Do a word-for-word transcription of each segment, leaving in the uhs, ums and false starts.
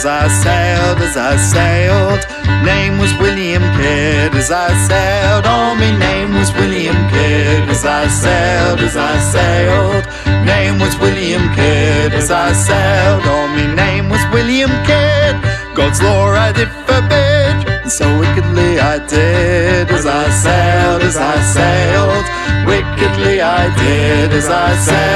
as I sailed, as I sailed. Name was William Kidd as I sailed. Oh, me name was William Kidd as I sailed, as I sailed. Name was William Kidd as I sailed. Oh, me name was William Kidd. God's law I did forbid, and so wickedly I did as I sailed, as I sailed. Wickedly I did as I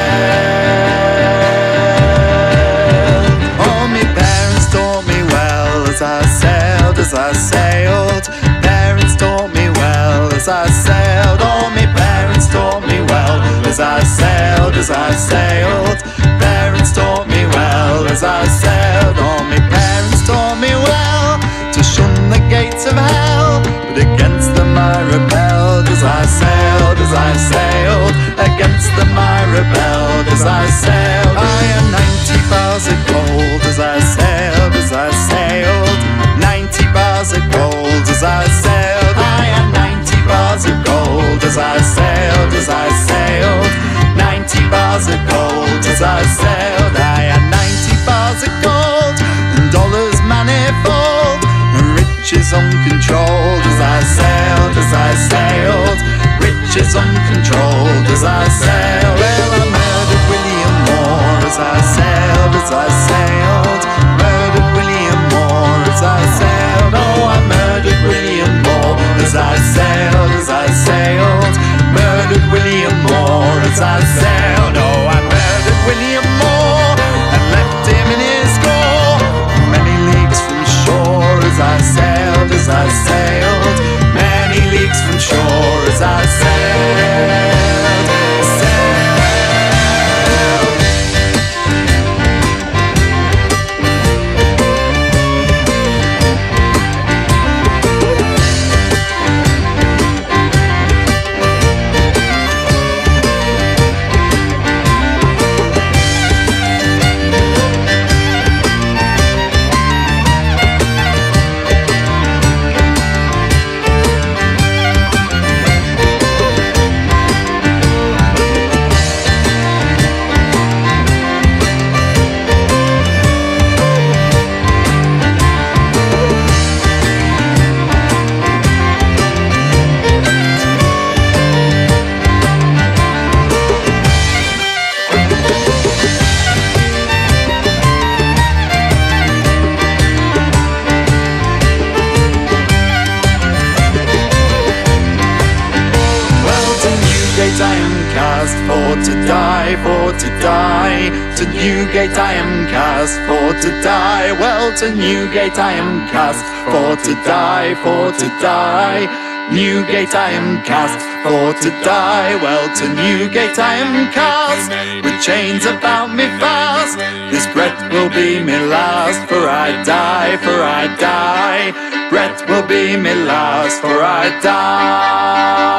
sailed. Oh, me parents taught me well as I sailed, as I sailed. Parents taught me well as I sailed. Oh, me parents taught me well as I sailed, as I sailed. Parents taught me well as I sailed. Oh, me parents taught me well to shun the gates of hell, but against them I rebelled as I sailed, as I sailed. Against them I rebelled as I sailed. I am ninety bars of gold as I sailed, as I sailed. Ninety bars of gold as I sailed. I am ninety bars of gold as I sailed, as I sailed. Ninety bars of gold as I sailed. I am ninety bars of gold and dollars manifold, riches uncontrolled as I sailed, as I sailed. Riches uncontrolled as I sailed. Well, I murdered William Moore as I sailed, as I sailed. Murdered William Moore as I sailed. Oh, I murdered William Moore as I sailed, as I sailed. Murdered William Moore as I sailed. Oh, I murdered William Moore and left him in his gore, many leagues from shore as I sailed, as I sailed. Many leagues from shore as I sailed, sailed. I am cast for to die, for to die. To Newgate I am cast for to die. Well, to Newgate I am cast for to die, for to die. Newgate I am cast for to die. Well, to Newgate I am cast, with chains about me fast. This breath will be me last, for I die, for I die. Breath will be me last, for I die.